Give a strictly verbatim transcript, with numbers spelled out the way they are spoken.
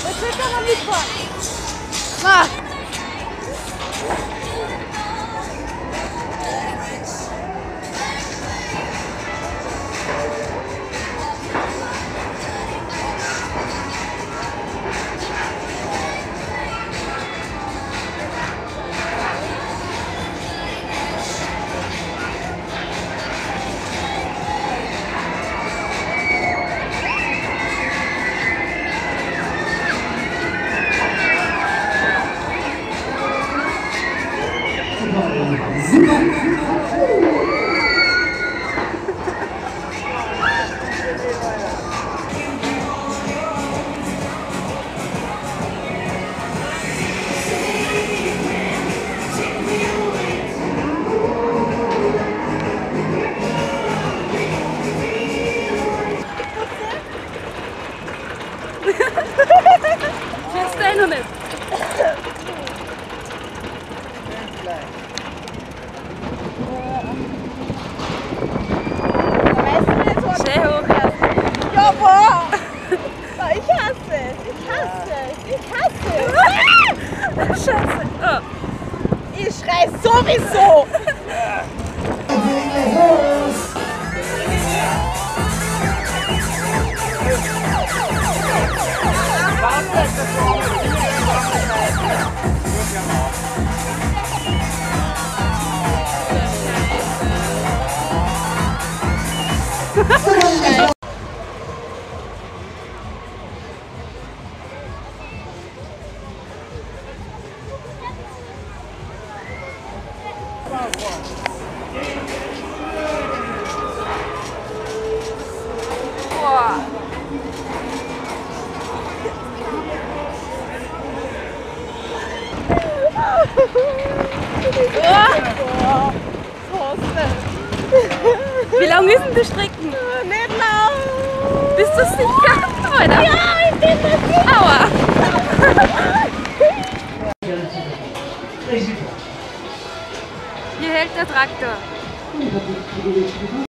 Das wird aber nicht vor. Ah. Jetzt dein noch nicht. Schön hoch. Ja, boah! Ich hasse es! Ich hasse es! Ich hasse es! Scheiße. Oh. Ich schrei sowieso! Boah. Boah! Wie lang müssen die Strecken? Nicht lang! Bist du sicher? Alter. Ja, ich bin das sicher! Aua. Hier hält der Traktor.